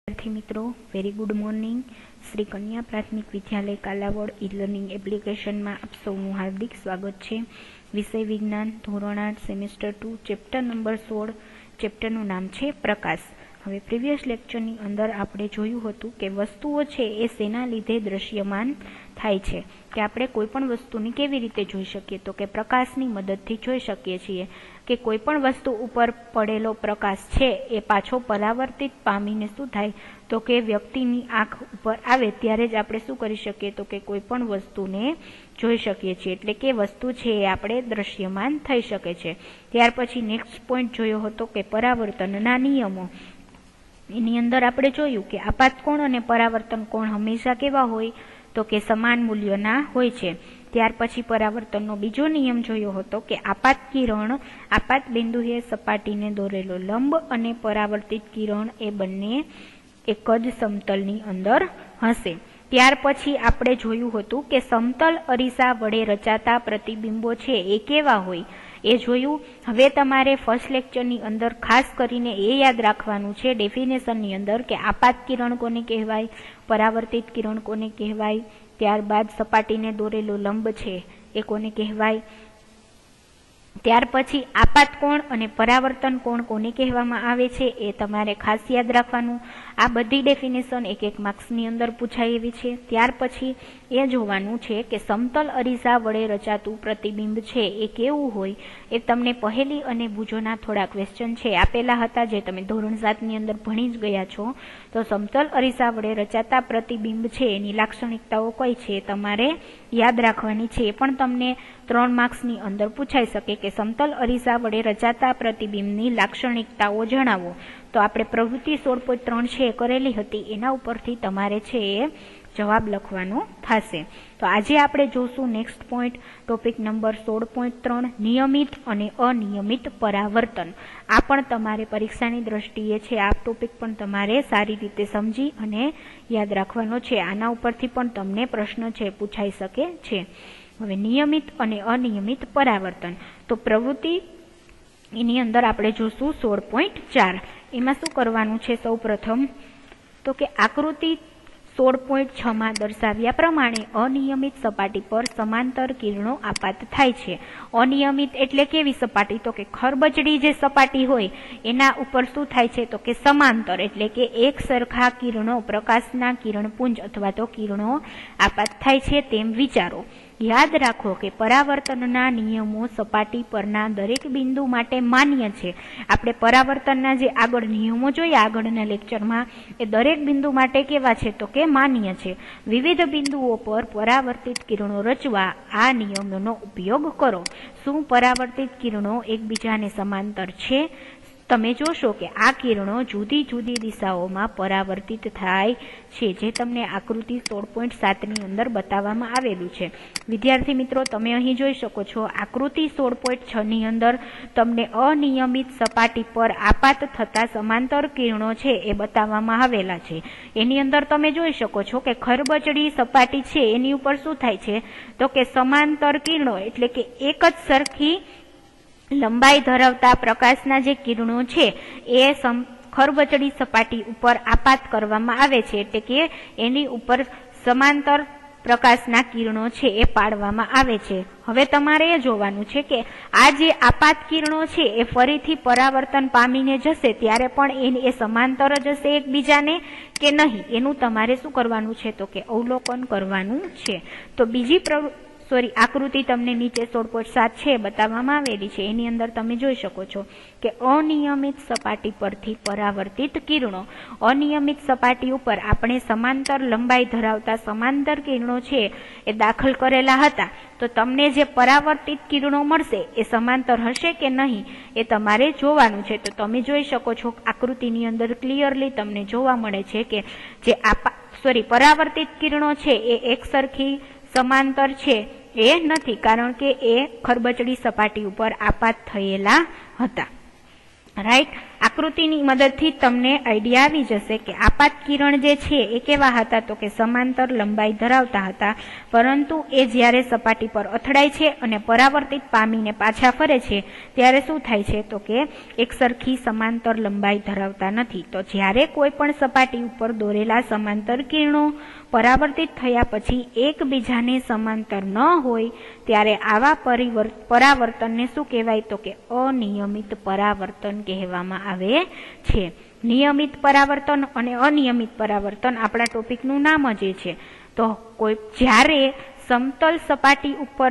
विद्यार्थी मित्रों very good morning. Shri कन्या प्राथमिक विद्यालय कालावड ई लर्निंग एप्लिकेशन में आप सौનું हार्दिक स्वागत है। विषय विज्ञान धोरण 8 सेमेस्टर 2 चेप्टर नंबर 16 चेप्टरનું नाम है प्रकाश। હવે પ્રીવિયસ લેક્ચરની અંદર આપણે જોયું હતું કે વસ્તુઓ છે એ શેના લીધે દ્રશ્યમાન થાય છે, કે આપણે કોઈ પણ વસ્તુની કેવી રીતે જોઈ શકીએ, તો કે પ્રકાશની મદદથી જોઈ શકીએ છીએ કે કોઈ પણ વસ્તુ ઉપર પડેલો પ્રકાશ છે એ પાછો પરાવર્તિત પામીને શું થાય, તો કે વ્યક્તિની આંખ ઉપર આવે ત્યારે જ આપણે શું કરી શકીએ, તો કે કોઈ પણ વસ્તુને જોઈ શકીએ છીએ, એટલે કે વસ્તુ છે એ આપણે દ્રશ્યમાન થઈ શકે છે। ત્યાર પછી નેક્સ્ટ પોઈન્ટ જોયો હતો કે પરાવર્તનના નિયમો। એની અંદર આપણે જોયું કે આપાત કોણ અને પરાવર્તન કોણ હંમેશા કેવા હોય, તો કે સમાન મૂલ્યના હોય છે। ત્યાર પછી પરાવર્તનનો બીજો નિયમ જોયો હતો કે આપાત કિરણ આપાત બિંદુએ સપાટીને દોરેલો લંબ અને પરાવર્તિત કિરણ એ બંને એક જ સમતલની અંદર હશે। ત્યાર પછી આપણે જોયું હતું કે સમતલ અરીસા વડે રચાતા પ્રતિબિંબો છે એ કેવા હોય એ જોયું। હવે તમારે ફર્સ્ટ લેક્ચરની અંદર ખાસ કરીને એ યાદ રાખવાનું છે ડેફિનેશનની અંદર કે આપાત કિરણ કોને કહેવાય, પરાવર્તિત કિરણ કોને કહેવાય, ત્યારબાદ સપાટીને દોરેલો લંબ છે એ કોને કહેવાય, ત્યાર પછી આપાત કોણ અને પરાવર્તન કોણ કોને કહેવામાં આવે છે એ તમારે ખાસ યાદ રાખવાનું। આ બધી ડેફિનેશન એક એક માર્ક્સની અંદર પૂછાય એવી છે। ત્યાર પછી એ જોવાનું છે કે સમતલ અરીસા વડે રચાતું પ્રતિબિંબ છે એ કેવું હોય, એ તમને પહેલી અને ભુજોના થોડા ક્વેશ્ચન છે આપેલા હતા જે તમે ધોરણ 7ની અંદર ભણી જ ગયા છો। તો સમતલ અરીસા વડે રચાતા પ્રતિબિંબ છે એની લાક્ષણિકતાઓ કઈ છે તમારે યાદ રાખવાની છે, એ પણ તમને 3 માર્ક્સની અંદર પૂછાઈ શકે કે સમતલ અરીસા વડે રચાતા પ્રતિબિંબની લાક્ષણિકતાઓ જણાવો। તો આપણે પ્રવૃત્તિ 16.3 છે કરેલી હતી, એના ઉપરથી તમારે છે એ જવાબ લખવાનો થશે। તો આજે આપણે જોશું નેક્સ્ટ પોઈન્ટ ટોપિક નંબર 16.3 નિયમિત અને અનિયમિત પરાવર્તન। આ પણ તમારે પરીક્ષાની દ્રષ્ટિએ છે આ ટોપિક પણ તમારે સારી રીતે સમજી અને યાદ રાખવાનો છે, આના ઉપરથી પણ તમને પ્રશ્ન છે પૂછાઈ શકે છે। હવે નિયમિત અને અનિયમિત પરાવર્તન, તો પ્રવૃત્તિ એની અંદર આપણે જોશું 16.4। એમાં શું કરવાનું છે, સૌ પ્રથમ તો કે આકૃતિ 16.6 માં દર્શાવ્યા પ્રમાણે અનિયમિત સપાટી પર સમાંતર કિરણો આપાત થાય છે। અનિયમિત એટલે કેવી સપાટી, તો કે ખરબચડી જે સપાટી હોય એના ઉપર શું થાય છે, તો કે સમાંતર એટલે કે એક સરખા કિરણો પ્રકાશના કિરણપુંજ અથવા તો કિરણો આપાત થાય છે તેમ વિચારો। યાદ રાખો કે પરાવર્તનના નિયમો સપાટી પરના દરેક બિંદુ માટે માન્ય છે। આપણે પરાવર્તનના જે આગળ નિયમો જોયા આગળના લેક્ચરમાં એ દરેક બિંદુ માટે કેવા છે, તો કે માન્ય છે। વિવિધ બિંદુઓ પર પરાવર્તિત કિરણો રચવા આ નિયમોનો ઉપયોગ કરો। શું પરાવર્તિત કિરણો એકબીજાને સમાંતર છે? તમે જોશો કે આ કિરણો જુદી જુદી દિશાઓમાં પરાવર્તિત થાય છે, જે તમને આકૃતિ 16.7ની અંદર બતાવવામાં આવેલું છે। વિદ્યાર્થી મિત્રો તમે અહીં જોઈ શકો છો આકૃતિ 16.6ની અંદર તમને અનિયમિત સપાટી પર આપાત થતા સમાંતર કિરણો છે એ બતાવવામાં આવેલા છે। એની અંદર તમે જોઈ શકો છો કે ખરબચડી સપાટી છે એની ઉપર શું થાય છે, તો કે સમાંતર કિરણો એટલે કે એક જ સરખી લંબાઈ ધરાવતા પ્રકાશના જે કિરણો છે એ ખરબચડી સપાટી ઉપર આપાત કરવામાં આવે છે, એટલે કે એની ઉપર સમાંતર પ્રકાશના કિરણો છે એ પાડવામાં આવે છે। હવે તમારે એ જોવાનું છે કે આ જે આપાત કિરણો છે એ ફરીથી પરાવર્તન પામીને જશે ત્યારે પણ એ સમાંતર જ હશે એકબીજાને કે નહીં, એનું તમારે શું કરવાનું છે, તો કે અવલોકન કરવાનું છે। તો બીજી આકૃતિ તમને નીચે 16.7 છે બતાવવામાં આવેલી છે, એની અંદર તમે જોઈ શકો છો કે અનિયમિત સપાટી પરથી પરાવર્તિત કિરણો। અનિયમિત સપાટી ઉપર આપણે સમાંતર લંબાઈ ધરાવતા સમાંતર કિરણો છે એ દાખલ કરેલા હતા, તો તમને જે પરાવર્તિત કિરણો મળશે એ સમાંતર હશે કે નહીં એ તમારે જોવાનું છે। તો તમે જોઈ શકો છો આકૃતિની અંદર ક્લિયરલી તમને જોવા મળે છે કે જે પરાવર્તિત કિરણો છે એ એક સરખી સમાંતર છે એ નથી, કારણ કે એ ખરબચડી સપાટી ઉપર આપાત થયેલા હતા। રાઈટ। આકૃતિની મદદથી તમને આઈડિયા આવી જશે કે આપાત કિરણ જે છે એ કેવા હતા, તો કે સમાંતર લંબાઈ ધરાવતા હતા, પરંતુ એ જ્યારે સપાટી પર અથડાય છે અને પરાવર્તિત પામીને પાછા ફરે છે ત્યારે શું થાય છે, તો કે એકસરખી સમાંતર લંબાઈ ધરાવતા નથી. તો જ્યારે કોઈ પણ સપાટી ઉપર દોરેલા સમાંતર કિરણો પરાવર્તિત થયા પછી એકબીજાને સમાંતર ન હોય ત્યારે આવા પરાવર્તનને શું કહેવાય, તો કે અનિયમિત પરાવર્તન કહેવામાં આવે છે. નિયમિત પરાવર્તન અને અનિયમિત પરાવર્તન આપણા ટોપિકનું નામ જ છે. તો જ્યારે સમતલ સપાટી ઉપર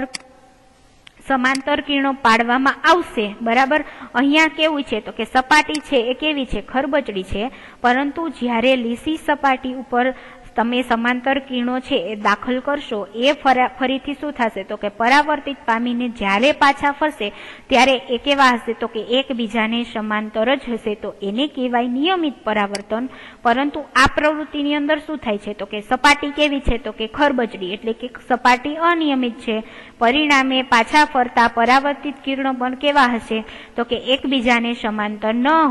સમાંતર કિરણો પાડવામાં આવશે, બરાબર, અહીંયા કેવું છે, તો કે સપાટી છે એ કેવી છે, ખરબચડી છે, પરંતુ જ્યારે લીસી સપાટી ઉપર તમે સમાંતર કિરણો છે એ દાખલ કરશો એ ફરીથી શું થશે, તો કે પરાવર્તિત પામીને જ્યારે પાછા ફરશે ત્યારે એ કેવા હશે, તો કે એકબીજાને સમાંતર જ હશે, તો એને કહેવાય નિયમિત પરાવર્તન. પરંતુ આ પ્રવૃત્તિની અંદર શું થાય છે, તો કે સપાટી કેવી છે, તો કે ખરબચડી, એટલે કે સપાટી અનિયમિત છે, પરિણામે પાછા ફરતા પરાવર્તિત કિરણો પણ કેવા હશે, તો કે એકબીજાને સમાંતર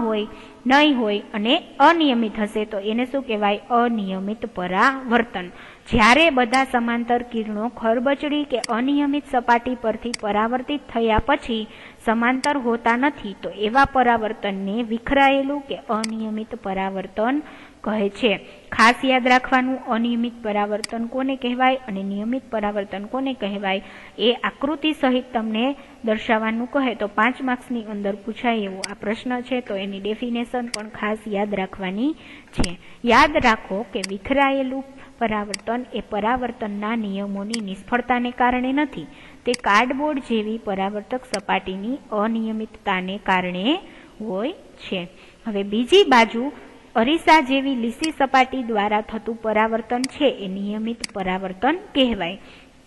નહીં હોય અને અનિયમિત હશે, તો એને શું કહેવાય, અનિયમિત પરાવર્તન. જ્યારે બધા સમાંતર કિરણો ખરબચડી કે અનિયમિત સપાટી પરથી પરાવર્તિત થયા પછી સમાંતર હોતા નથી, તો એવા પરાવર્તનને વિખરાયેલું કે અનિયમિત પરાવર્તન કહે છે. ખાસ યાદ રાખવાનું, અનિયમિત પરાવર્તન કોને કહેવાય અને નિયમિત પરાવર્તન કોને કહેવાય એ આકૃતિ સહિત તમને દર્શાવવાનું કહે તો 5 માર્ક્સની અંદર પૂછાય એવો આ પ્રશ્ન છે, તો એની ડેફિનેશન પણ ખાસ યાદ રાખવાની છે. યાદ રાખો કે વિખરાયેલું પરાવર્તન એ પરાવર્તનના નિયમોની નિષ્ફળતાને કારણે નથી, તે કાર્ડબોર્ડ જેવી પરાવર્તક સપાટીની અનિયમિતતાને કારણે હોય છે. હવે બીજી બાજુ અરીસા જેવી લીસી સપાટી દ્વારા થતું પરાવર્તન છે એ નિયમિત પરાવર્તન કહેવાય.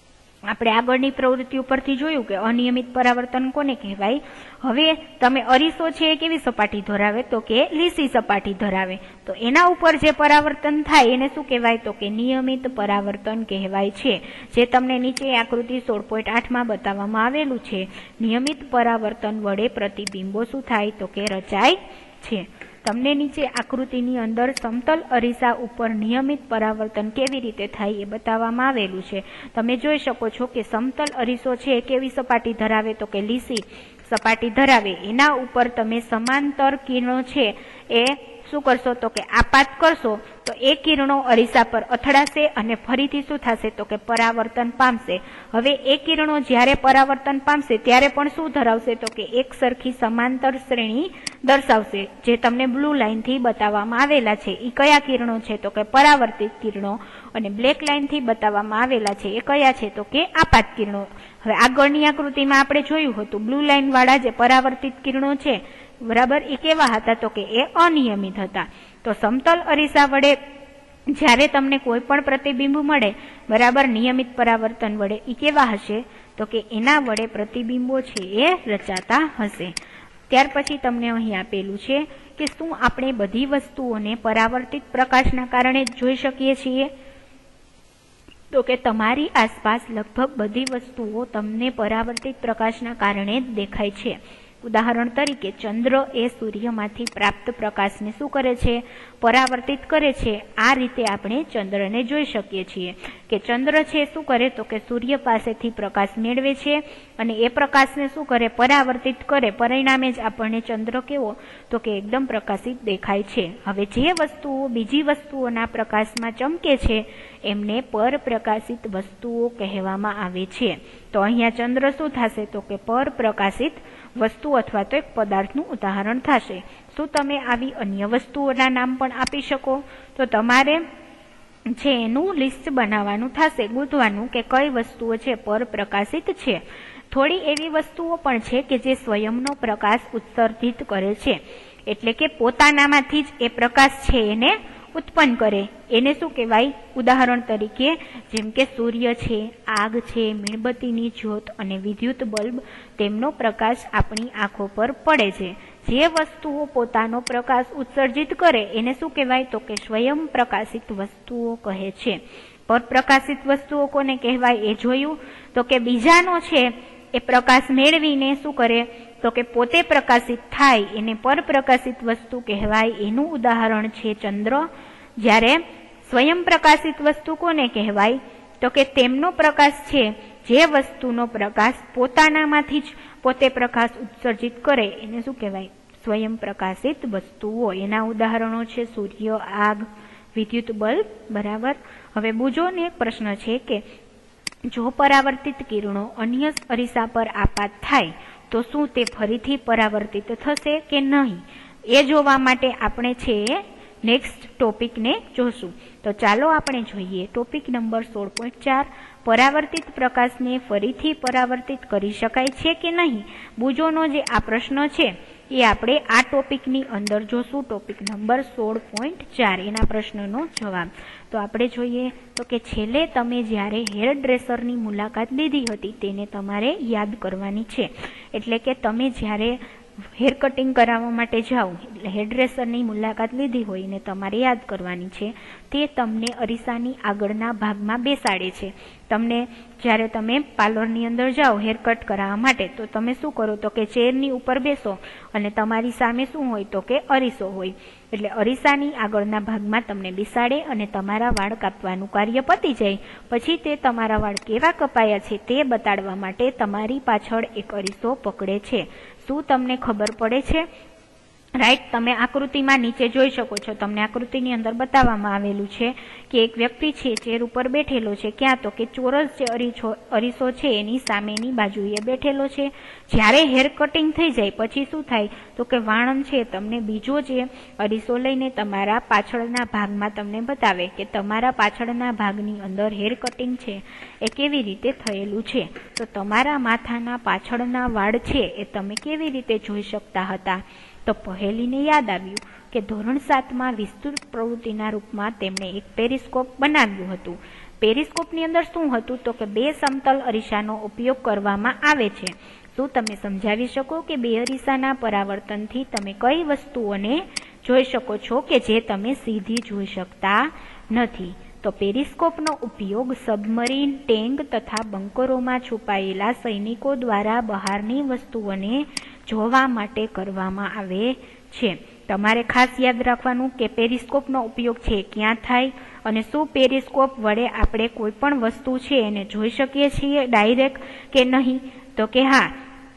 આપણે આગળની પ્રવૃત્તિ ઉપરથી જોયું કે અનિયમિત પરાવર્તન કોને કહેવાય. હવે તમે અરીસો છે એ કેવી સપાટી ધરાવે, તો કે લીસી સપાટી ધરાવે, તો એના ઉપર જે પરાવર્તન થાય એને શું કહેવાય, તો કે નિયમિત પરાવર્તન કહેવાય છે. જે તમને નીચે આકૃતિ 16.8માં બતાવવામાં આવેલું છે. નિયમિત પરાવર્તન વડે પ્રતિબિંબો શું થાય, તો કે રચાય છે. તમને નીચે આકૃતિની અંદર સમતલ અરીસા ઉપર નિયમિત પરાવર્તન કેવી રીતે થાય એ બતાવવામાં આવેલું છે. તમે જોઈ શકો છો કે સમતલ અરીસો છે એ કેવી સપાટી ધરાવે, તો કે લીસી સપાટી ધરાવે. એના ઉપર તમે સમાંતર કિરણો છે એ શું કરશો, તો કે આપાત કરશો તો એ કિરણો અરીસા પર અથડાશે અને ફરીથી શું થશે, તો કે પરાવર્તન પામશે. હવે એ કિરણો જ્યારે પરાવર્તન પામશે ત્યારે પણ શું ધરાવશે, તો કે એક સરખી સમાંતર શ્રેણી દર્શાવશે. જે તમને બ્લુ લાઇનથી બતાવવામાં આવેલા છે એ કયા કિરણો છે, તો કે પરાવર્તિત કિરણો, અને બ્લેક લાઇનથી બતાવવામાં આવેલા છે એ કયા છે, તો કે આપાત કિરણો. હવે આગળની આકૃતિમાં આપણે જોયું હતું બ્લુ લાઇન વાળા જે પરાવર્તિત કિરણો છે, બરાબર, એ કેવા હતા, તો કે એ અનિયમિત હતા. તો સમતલ અરીસા વડે જ્યારે તમને કોઈ પણ પ્રતિબિંબ મળે, બરાબર, નિયમિત પરાવર્તન વડે એ કેવા હશે, તો કે એના વડે પ્રતિબિંબો છે એ રચાતા હશે. ત્યાર પછી તમને અહીં આપેલું છે કે શું આપણે બધી વસ્તુઓને પરાવર્તિત પ્રકાશના કારણે જ જોઈ શકીએ છીએ, તો કે તમારી આસપાસ લગભગ બધી વસ્તુઓ તમને પરાવર્તિત પ્રકાશના કારણે જ દેખાય છે. ઉદાહરણ તરીકે ચંદ્ર એ સૂર્યમાંથી પ્રાપ્ત પ્રકાશને શું કરે છે, પરાવર્તિત કરે છે. આ રીતે આપણે ચંદ્રને જોઈ શકીએ છીએ કે ચંદ્ર છે શું કરે, તો કે સૂર્ય પાસેથી પ્રકાશ મેળવે છે અને એ પ્રકાશને શું કરે, પરાવર્તિત કરે. પરિણામે જ આપણને ચંદ્ર કેવો, તો કે એકદમ પ્રકાશિત દેખાય છે. હવે જે વસ્તુઓ બીજી વસ્તુઓના પ્રકાશમાં ચમકે છે એમને પરપ્રકાશિત વસ્તુઓ કહેવામાં આવે છે. તો અહીંયા ચંદ્ર શું થશે, તો કે પરપ્રકાશિત વસ્તુ અથવા તો એક પદાર્થનું ઉદાહરણ થશે. શું તમે આવી અન્ય વસ્તુઓના નામ પણ આપી શકો, તો તમારે છે એનું લિસ્ટ બનાવવાનું થશે, ગોતવાનું કે કઈ વસ્તુઓ છે પરપ્રકાશિત છે. થોડી એવી વસ્તુઓ પણ છે કે જે સ્વયંનો પ્રકાશ ઉત્સર્જિત કરે છે, એટલે કે પોતાનામાંથી જ એ પ્રકાશ છે એને ઉત્પન્ન કરે. એને શું કહેવાય, ઉદાહરણ તરીકે જેમ કે સૂર્ય છે, આગ છે, મીણબત્તીની જ્યોત અને વિદ્યુત બલ્બ, તેમનો પ્રકાશ આપણી આંખો પર પડે છે. જે વસ્તુઓ પોતાનો પ્રકાશ ઉત્સર્જિત કરે એને શું કહેવાય, તો કે સ્વયં પ્રકાશિત વસ્તુઓ કહે છે. પરપ્રકાશિત વસ્તુઓ કોને કહેવાય એ જોયું. તો કે બીજાનો છે એ પ્રકાશ મેળવીને શું કરે તો કે પોતે પ્રકાશિત થાય એને પરપ્રકાશિત વસ્તુ કહેવાય. એનું ઉદાહરણ છે ચંદ્ર. જ્યારે સ્વયં પ્રકાશિત વસ્તુ કોને કહેવાય તો કે તેમનો પ્રકાશ છે જે વસ્તુનો પ્રકાશ પોતાનામાંથી જ પોતે પ્રકાશ ઉત્સર્જિત કરે એને શું કહેવાય? સ્વયં પ્રકાશિત વસ્તુઓ. એના ઉદાહરણો છે સૂર્ય, આગ, વિદ્યુત બલ્બ. બરાબર. હવે બીજોને એક પ્રશ્ન છે કે જો પરાવર્તિત કિરણો અન્ય અરીસા પર આપાત થાય તો શું તે ફરીથી પરાવર્તિત થશે કે નહીં? એ જોવા માટે આપણે છે નેક્સ્ટ ટોપિકને જોશું. તો ચાલો આપણે જોઈએ ટોપિક નંબર 16.4. પરાવર્તિત પ્રકાશને ફરીથી પરાવર્તિત કરી શકાય છે કે નહીં? બુજોનો જે આ પ્રશ્ન છે એ આપણે આ ટોપિકની અંદર જોશું. ટોપિક નંબર 16.4 એના પ્રશ્નનો જવાબ. તો આપણે જોઈએ તો કે છેલ્લે તમે જ્યારે હેર ડ્રેસરની મુલાકાત લીધી હતી તેને તમારે યાદ કરવાની છે. એટલે કે તમે જ્યારે હેર કટિંગ કરાવવા માટે જાઓ એટલે હેર ડ્રેસરની મુલાકાત લીધી હોય ને તમારે યાદ કરવાની છે. તે તમને અરીસાની આગળના ભાગમાં બેસાડે છે. તમને જ્યારે તમે પાર્લરની અંદર જાઓ હેર કટ કરાવવા માટે તો તમે શું કરો તો કે ચેરની ઉપર બેસો અને તમારી સામે શું હોય તો કે અરીસો હોય. એટલે અરીસાની આગળના ભાગમાં તમને બેસાડે અને તમારા વાળ કાપવાનું કાર્ય પતી જાય પછી તે તમારા વાળ કેવા કપાયા છે તે બતાડવા માટે તમારી પાછળ એક અરીસો પકડે છે. શું તમને ખબર પડે છે? રાઈટ. તમે આકૃતિમાં નીચે જોઈ શકો છો. તમને આકૃતિની અંદર બતાવવામાં આવેલું છે કે એક વ્યક્તિ છે ચેર ઉપર બેઠેલો છે. ક્યાં તો કે ચોરસ જે અરીસો છે એની સામેની બાજુએ બેઠેલો છે. જ્યારે હેર કટિંગ થઈ જાય પછી શું થાય તો કે વાળંદ છે તમને બીજો જે અરીસો લઈને તમારા પાછળના ભાગમાં તમને બતાવે કે તમારા પાછળના ભાગની અંદર હેર કટિંગ છે એ કેવી રીતે થયેલું છે. તો તમારા માથાના પાછળના વાળ છે એ તમે કેવી રીતે જોઈ શકતા હતા? તો પહેલીને યાદ આવ્યું કે ધોરણ 7માં વિસ્તૃત પ્રવૃત્તિના રૂપમાં તેમણે એક પેરિસ્કોપ બનાવ્યું હતું. પેરિસ્કોપની અંદર શું હતું તો કે 2 સમતલ અરીસાનો ઉપયોગ કરવામાં આવે છે. શું તમે સમજાવી શકો કે 2 અરીસાના પરાવર્તનથી તમે કઈ વસ્તુઓને જોઈ શકો છો કે જે તમે સીધી જોઈ શકતા નથી? તો પેરિસ્કોપનો ઉપયોગ સબમરીન, ટેન્ક તથા બંકરોમાં છુપાયેલા સૈનિકો દ્વારા બહારની વસ્તુઓને જોવા માટે કરવામાં આવે છે. તમારે ખાસ યાદ રાખવાનું કે પેરિસ્કોપનો ઉપયોગ છે ક્યાં થાય અને શું પેરિસ્કોપ વડે આપણે કોઈ પણ વસ્તુ છે એને જોઈ શકીએ છીએ ડાયરેક્ટ કે નહીં? તો કે હા.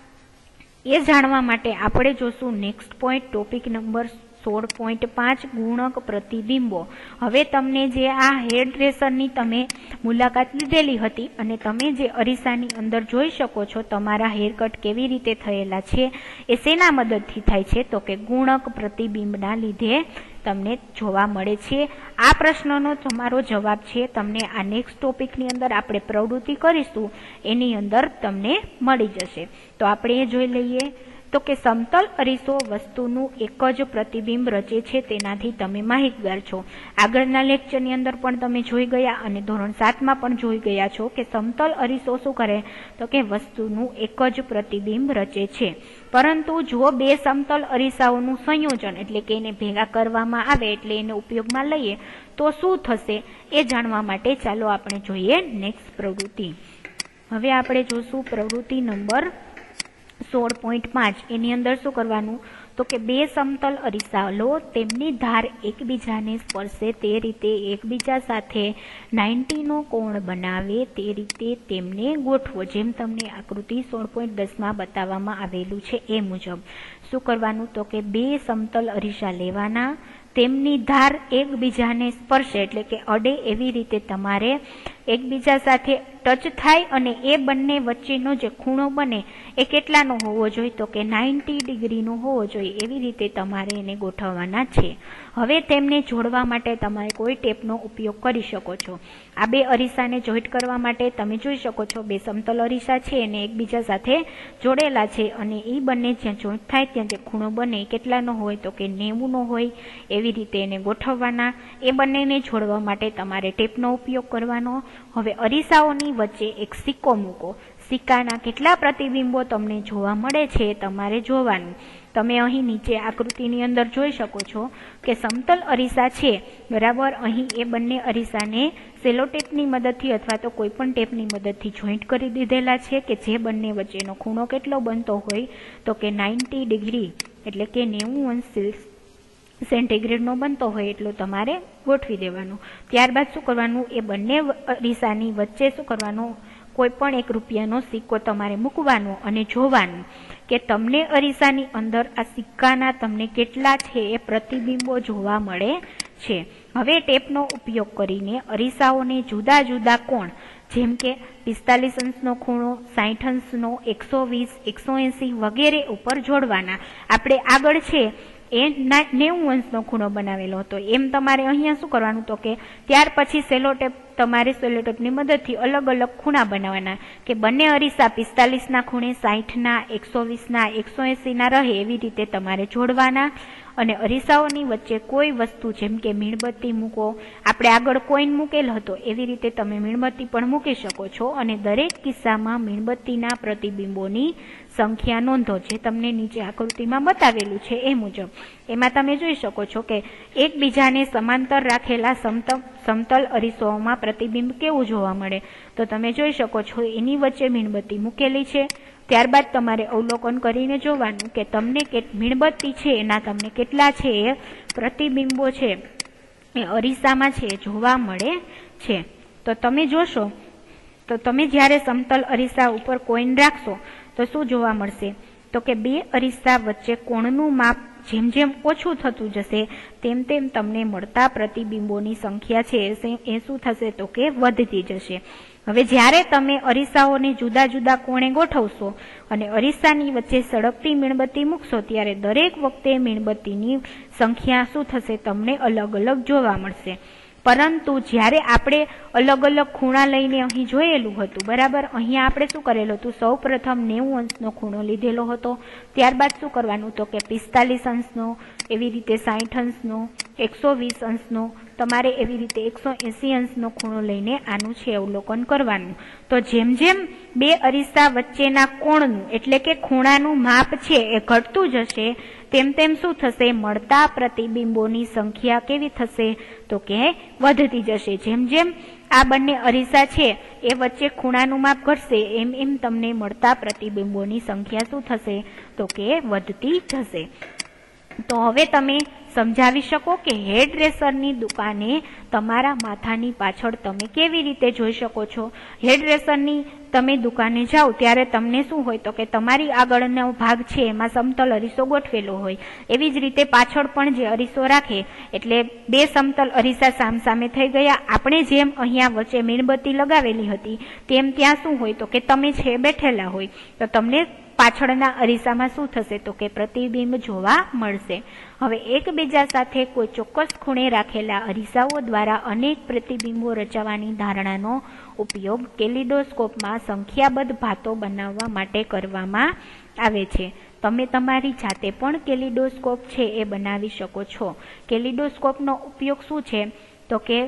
એ જાણવા માટે આપણે જોશું નેક્સ્ટ પોઈન્ટ ટોપિક નંબર 16.5 ગુણક પ્રતિબિંબો. હવે તમને જે આ હેર ડ્રેસરની તમે મુલાકાત લીધેલી હતી અને તમે જે અરીસાની અંદર જોઈ શકો છો તમારા હેર કટ કેવી રીતે થયેલા છે એ શેના મદદથી થાય છે તો કે ગુણક પ્રતિબિંબના લીધે તમને જોવા મળે છે. આ પ્રશ્નનો તમારો જવાબ છે તમને આ નેક્સ્ટ ટોપિકની અંદર આપણે પ્રવૃત્તિ કરીશું એની અંદર તમને મળી જશે. તો આપણે એ જોઈ લઈએ તો કે સમતલ અરીસો વસ્તુનું એક જ પ્રતિબિંબ રચે છે તેનાથી તમે માહિતગાર છો. આગળના લેક્ચરની અંદર પણ તમે જોઈ ગયા અને ધોરણ 7માં પણ જોઈ ગયા છો કે સમતલ અરીસો શું કરે તો કે વસ્તુનું એક જ પ્રતિબિંબ રચે છે. પરંતુ જો 2 સમતલ અરીસાઓનું સંયોજન એટલે કે એને ભેગા કરવામાં આવે એટલે એને ઉપયોગમાં લઈએ તો શું થશે એ જાણવા માટે ચાલો આપણે જોઈએ નેક્સ્ટ પ્રવૃત્તિ. હવે આપણે જોશું પ્રવૃત્તિ નંબર 16.5. એની અંદર શું કરવાનું તો કે 2 સમતલ અરીસા લો તેમની ધાર એકબીજાને સ્પર્શે તે રીતે એકબીજા સાથે 90નો કોણ બનાવે તે રીતે તેમને ગોઠવો. જેમ તમને આકૃતિ 16.10માં બતાવવામાં આવેલું છે એ મુજબ શું કરવાનું તો કે 2 સમતલ અરીસા લેવાના તેમની ધાર એકબીજાને સ્પર્શે એટલે કે અડે એવી રીતે તમારે એકબીજા સાથે ટચ થાય અને એ બંને વચ્ચેનો જે ખૂણો બને એ કેટલાનો હોવો જોઈએ તો કે 90 ડિગ્રીનો હોવો જોઈએ. એવી રીતે તમારે એને ગોઠવવાના છે. હવે તેમને જોડવા માટે તમારે કોઈ ટેપનો ઉપયોગ કરી શકો છો. આ 2 અરીસાને જોઈન્ટ કરવા માટે તમે જોઈ શકો છો 2 સમતલ અરીસા છે અને એકબીજા સાથે જોડેલા છે અને એ બંને જ્યાં જોઈન્ટ થાય ત્યાં જે ખૂણો બને એ કેટલાનો હોય તો કે 90નો હોય. એવી રીતે એને ગોઠવવાના. એ બંનેને જોડવા માટે તમારે ટેપનો ઉપયોગ કરવાનો. હવે અરીસાઓની વચ્ચે એક સિક્કો મૂકો. સિક્કાના કેટલા પ્રતિબિંબો તમને જોવા મળે છે તમારે જોવાનું. તમે અહીં નીચે આકૃતિની અંદર જોઈ શકો છો કે સમતલ અરીસા છે, બરાબર. અહીં એ બંને અરીસાને સેલો ટેપની મદદથી અથવા તો કોઈ પણ ટેપની મદદથી જોઈન્ટ કરી દીધેલા છે કે જે બંને વચ્ચેનો ખૂણો કેટલો બનતો હોય તો કે 90 ડિગ્રી એટલે કે 90 સેન્ટીગ્રેડનો બનતો હોય એટલો તમારે ગોઠવી દેવાનો. ત્યારબાદ શું કરવાનું, એ બંને અરીસાની વચ્ચે શું કરવાનું, કોઈ પણ એક રૂપિયાનો સિક્કો તમારે મૂકવાનો અને જોવાનું કે તમને અરીસાની અંદર આ સિક્કાના તમને કેટલા છે એ પ્રતિબિંબો જોવા મળે છે. હવે ટેપનો ઉપયોગ કરીને અરીસાઓને જુદા જુદા કોણ જેમ કે 45 અંશનો ખૂણો, 60 અંશનો, 120, 180 વગેરે ઉપર જોડવાના. આપણે આગળ છે એ 90 અંશનો ખૂણો બનાવેલો હતો, એમ તમારે અહીંયા શું કરવાનું તો કે ત્યાર પછી સેલોટેપ તમારે સેલોટેપની મદદથી અલગ અલગ ખૂણા બનાવવાના કે બંને અરીસા 45ના ખૂણે, 60ના, 120ના, 180ના રહે એવી રીતે તમારે જોડવાના. અને અરીસાઓની વચ્ચે કોઈ વસ્તુ જેમ કે મીણબત્તી મૂકો, આપણે આગળ કોઈન મૂકેલ હતો એવી રીતે તમે મીણબત્તી પણ મૂકી શકો છો. અને દરેક કિસ્સામાં મીણબત્તીના પ્રતિબિંબોની સંખ્યા નોંધો, જે તમને નીચે આકૃતિમાં બતાવેલું છે એ મુજબ. એમાં તમે જોઈ શકો છો કે એકબીજાને સમાંતર રાખેલા સમતલ અરીસાઓમાં પ્રતિબિંબ કેવું જોવા મળે તો તમે જોઈ શકો છો એની વચ્ચે મીણબત્તી મૂકેલી છે. ત્યારબાદ તમારે અવલોકન કરીને જોવાનું કે તમને મીણબત્તી છે એના તમને કેટલા છે એ પ્રતિબિંબો છે એ અરીસામાં છે જોવા મળે છે. તો તમે જોશો તો તમે જ્યારે સમતલ અરીસા ઉપર કોઈન રાખશો તો શું જોવા મળશે તો કે બે અરીસા વચ્ચે કોણનું માપ જેમ જેમ ઓછું થતું જશે તેમ તેમ તમને મળતા પ્રતિબિંબોની સંખ્યા છે એ શું થશે તો કે વધતી જશે. હવે જ્યારે તમે અરીસાઓને જુદા જુદા કોણે ગોઠવશો અને અરીસાની વચ્ચે સળગતી મીણબત્તી મૂકશો ત્યારે દરેક વખતે મીણબત્તીની સંખ્યા શું થશે તમને અલગ અલગ જોવા મળશે. પરંતુ જ્યારે આપણે અલગ અલગ ખૂણા લઈને અહીં જોયેલું હતું, બરાબર, અહીંયા આપણે શું કરેલું હતું, સૌ પ્રથમ 90 અંશનો ખૂણો લીધેલો હતો. ત્યારબાદ શું કરવાનું તો કે 45 અંશનો, એવી રીતે 60 અંશનો, 120 અંશનો, તમારે એવી રીતે 180 અંશનો ખૂણો લઈને આનું છે અવલોકન કરવાનું. તો જેમ જેમ બે અરીસા વચ્ચેના કોણનું એટલે કે ખૂણાનું માપ છે એ ઘટતું જશે તેમ તેમ શું થશે, મળતા પ્રતિબિંબોની સંખ્યા કેવી થશે તો કે વધતી જશે. જેમ જેમ આ બંને અરીસા છે એ વચ્ચે ખૂણાનું માપ ઘટશે એમ એમ તમને મળતા પ્રતિબિંબોની સંખ્યા શું થશે તો કે વધતી જશે. તો હવે તમે સમજાવી શકો કે હેર ડ્રેસરની દુકાને તમારા માથાની પાછળ તમે કેવી રીતે જોઈ શકો છો. હેર ડ્રેસરની તમે દુકાને જાઓ ત્યારે તમને શું હોય તો કે તમારી આગળનો ભાગ છે એમાં સમતલ અરીસો ગોઠવેલો હોય, એવી જ રીતે પાછળ પણ જે અરીસો રાખે એટલે બે સમતલ અરીસા સામસામે થઈ ગયા. આપણે જેમ અહીંયા વચ્ચે મીણબત્તી લગાવેલી હતી તેમ ત્યાં શું હોય તો કે તમે છે બેઠેલા હોય તો તમને પાછળના અરીસામાં શું થશે તો કે પ્રતિબિંબ જોવા મળશે. હવે એકબીજા સાથે કોઈ ચોક્કસ ખૂણે રાખેલા અરીસાઓ દ્વારા અનેક પ્રતિબિંબો રચવાની ધારણાનો ઉપયોગ કેલિડોસ્કોપમાં સંખ્યાબદ્ધ ભાતો બનાવવા માટે કરવામાં આવે છે. તમે તમારી જાતે પણ કેલિડોસ્કોપ છે એ બનાવી શકો છો. કેલિડોસ્કોપનો ઉપયોગ શું છે તો કે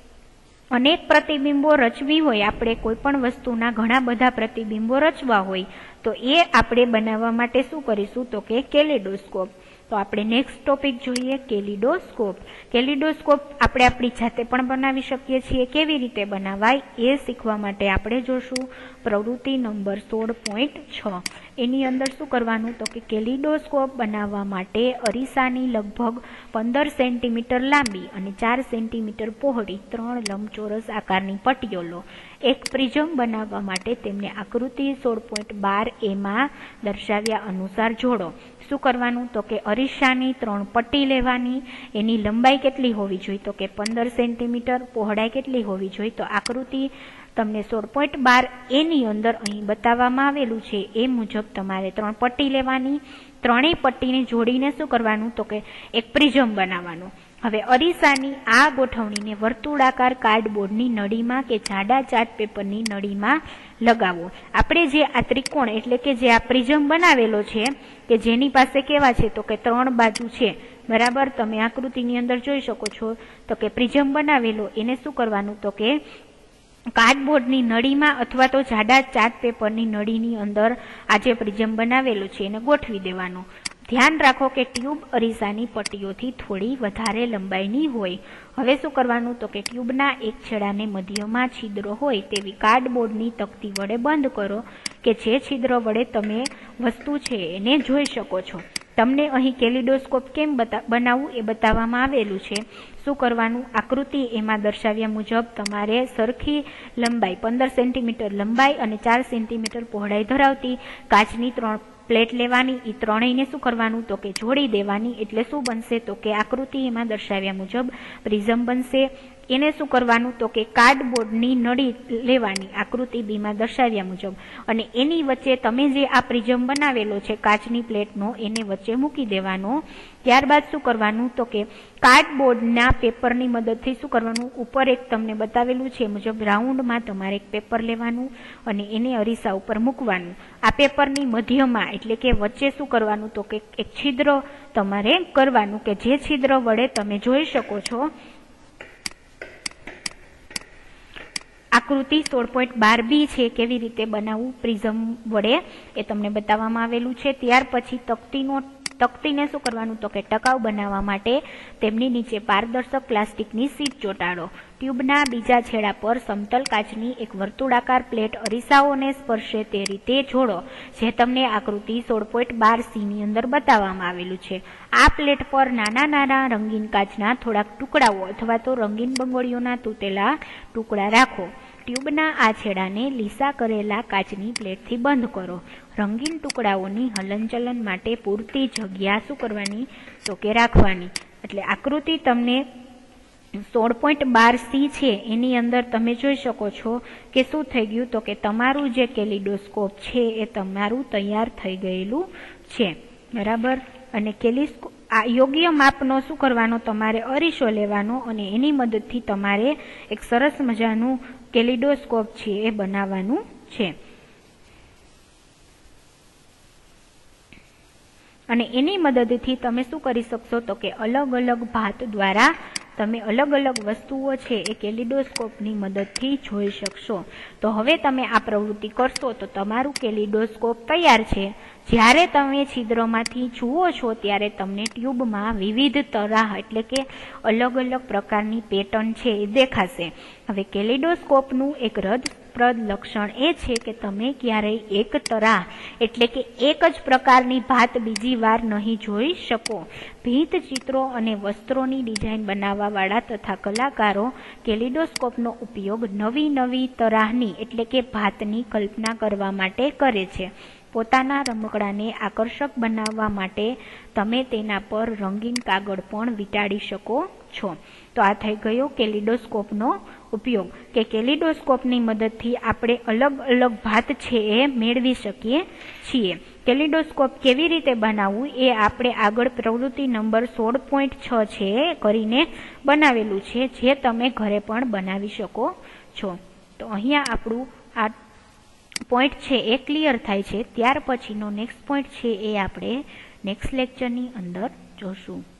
અનેક પ્રતિબિંબો રચવી હોય, આપણે કોઈ પણ વસ્તુના ઘણા બધા પ્રતિબિંબો રચવા હોય તો એ આપણે બનાવવા માટે શું કરીશું તો કે કેલિડોસ્કોપ. તો આપણે નેક્સ્ટ ટોપિક જોઈએ કેલિડોસ્કોપ. કેલિડોસ્કોપ આપણે આપણી જાતે પણ બનાવી શકીએ છીએ. કેવી રીતે બનાવાય એ શીખવા માટે આપણે જોશું પ્રવૃત્તિ નંબર 16.6. એની અંદર શું કરવાનું તો કે કેલિડોસ્કોપ બનાવવા માટે અરીસાની લગભગ 15 સેન્ટીમીટર લાંબી અને 4 સેન્ટીમીટર પહોળી 3 લંબચોરસ આકારની પટ્ટીઓ લો. એક પ્રિઝમ બનાવવા માટે તેમને આકૃતિ 16.12 એમાં દર્શાવ્યા અનુસાર જોડો. શું કરવાનું તો કે અરીસાની 3 પટ્ટી લેવાની, એની લંબાઈ કેટલી હોવી જોઈએ તો કે 15 સેન્ટીમીટર, પહોળાઈ કેટલી હોવી જોઈએ તો આકૃતિ તમને 16.12 એની અંદર અહીં બતાવવામાં આવેલું છે એ મુજબ તમારે 3 પટ્ટી લેવાની. ત્રણેય પટ્ટીને જોડીને શું કરવાનું તો કે એક પ્રિઝમ બનાવવાનું. હવે અરીસાની આ ગોઠવણીને વર્તુળાકાર કાર્ડબોર્ડની નળીમાં કે જાડા ચાર્ટ પેપરની નળીમાં લગાવો. આપણે જે આ ત્રિકોણ એટલે કે જે આ પ્રિઝમ બનાવેલો છે કે જેની પાસે કેવા છે તો કે 3 બાજુ છે, બરાબર, તમે આકૃતિની અંદર જોઈ શકો છો તો કે પ્રિઝમ બનાવેલો એને શું કરવાનું તો કે કાર્ડબોર્ડની નળીમાં અથવા તો જાડા ચાર્ટ પેપરની નળીની અંદર આ જે પ્રિઝમ બનાવેલું છે એને ગોઠવી દેવાનું. ધ્યાન રાખો કે ટ્યુબ અરીસાની પટ્ટીઓથી થોડી વધારે લંબાઈની હોય. હવે શું કરવાનું તો કે ટ્યુબના એક છેડાને મધ્યમાં છિદ્રો હોય તેવી કાર્ડબોર્ડની તકતી વડે બંધ કરો કે જે છિદ્રો વડે તમે વસ્તુ છે એને જોઈ શકો છો. તમને અહીં કેલિડોસ્કોપ કેમ બનાવવું એ બતાવવામાં આવેલું છે. શું કરવાનું, આકૃતિ એમાં દર્શાવ્યા મુજબ તમારે સરખી લંબાઈ 15 સેન્ટીમીટર લંબાઈ અને 4 સેન્ટીમીટર પહોળાઈ ધરાવતી કાચની 3 પ્લેટ લેવાની. એ ત્રણેયને શું કરવાનું તો કે જોડી દેવાની. એટલે શું બનશે તો કે આકૃતિ એમાં દર્શાવ્યા મુજબ પ્રિઝમ બનશે. એને શું કરવાનું તો કે કાર્ડબોર્ડની નળી લેવાની આકૃતિ બીમાં દર્શાવ્યા મુજબ અને એની વચ્ચે તમે જે આ પ્રિઝમ બનાવેલો છે કાચની પ્લેટનો એને વચ્ચે મૂકી દેવાનો. ત્યારબાદ શું કરવાનું તો કે કાર્ડબોર્ડના પેપરની મદદથી શું કરવાનું, ઉપર એક તમને બતાવેલું છે મુજબ રાઉન્ડમાં તમારે એક પેપર લેવાનું અને એને અરીસા ઉપર મૂકવાનું. આ પેપરની મધ્યમાં એટલે કે વચ્ચે શું કરવાનું તો કે એક છિદ્ર તમારે કરવાનું કે જે છિદ્ર વડે તમે જોઈ શકો છો. આકૃતિ 16.12b છે કેવી રીતે બનાવવું પ્રિઝમ વડે એ તમને બતાવવામાં આવેલું છે. ત્યાર પછી તકતીને શું કરવાનું તો કે ટકાઉ બનાવવા માટે તેમની નીચે પારદર્શક પ્લાસ્ટિકની શીટ ચોંટાડો. ટ્યુબના બીજા છેડા પર સમતલ કાચની એક વર્તુળાકાર પ્લેટ અરીસાઓને સ્પર્શે તે રીતે જોડો જે તમને આકૃતિ 16.12c ની અંદર બતાવવામાં આવેલું છે. આ પ્લેટ પર નાના નાના રંગીન કાચના થોડાક ટુકડાઓ અથવા તો રંગીન બંગડીઓના તૂટેલા ટુકડા રાખો. ટ્યુબના આ છેડાને લીસા કરેલા કાચની પ્લેટથી બંધ કરો. રંગીન ટુકડાઓની હલનચલન માટે પૂરતી જગ્યા શું કરવાની તો કે રાખવાની. એટલે આકૃતિ તમને 16.12c છે એની અંદર તમે જોઈ શકો છો કે શું થઈ ગયું તો કે તમારું જે કેલિડોસ્કોપ છે એ તમારું તૈયાર થઈ ગયેલું છે. બરાબર. અને યોગ્ય માપનો શું કરવાનો તમારે અરીસો લેવાનો અને એની મદદથી તમારે એક સરસ મજાનું કેલિડોસ્કોપ છે એ બનાવવાનું છે. અને એની મદદથી તમે શું કરી શકશો તો કે અલગ અલગ ભાત દ્વારા તમે અલગ અલગ વસ્તુઓ છે એ કેલિડોસ્કોપની મદદથી જોઈ શકશો. તો હવે તમે આ પ્રવૃત્તિ કરશો તો તમારું કેલિડોસ્કોપ તૈયાર છે. જ્યારે તમે છિદ્રમાંથી જુઓ છો ત્યારે તમને ટ્યુબમાં વિવિધ તરાહ એટલે કે અલગ અલગ પ્રકારની પેટર્ન છે એ દેખાશે. હવે કેલિડોસ્કોપનું એક રસપ્રદ લક્ષણ એ છે કે તમે ક્યારેય એક તરાહ એટલે કે એક જ પ્રકારની ભાત બીજી વાર નહીં જોઈ શકો. ભીંત ચિત્રો અને વસ્ત્રોની ડિઝાઇન બનાવવાવાળા તથા કલાકારો કેલિડોસ્કોપનો ઉપયોગ નવી નવી તરાહની એટલે કે ભાતની કલ્પના કરવા માટે કરે છે. પોતાના રમકડાને આકર્ષક બનાવવા માટે તમે તેના પર રંગીન કાગળ પણ વીંટાળી શકો છો. તો આ થઈ ગયો કેલિડોસ્કોપનો ઉપયોગ કે કેલિડોસ્કોપની મદદથી આપણે અલગ અલગ ભાત છે એ મેળવી શકીએ છીએ. કેલિડોસ્કોપ કેવી રીતે બનાવવું એ આપણે આગળ પ્રવૃત્તિ નંબર 16.6 છે કરીને બનાવેલું છે જે તમે ઘરે પણ બનાવી શકો છો. તો અહીંયા આપણું આ પોઈન્ટ છે એ ક્લિયર થાય છે. ત્યાર પછીનો નેક્સ્ટ પોઈન્ટ છે એ આપણે નેક્સ્ટ લેક્ચરની અંદર જોશું.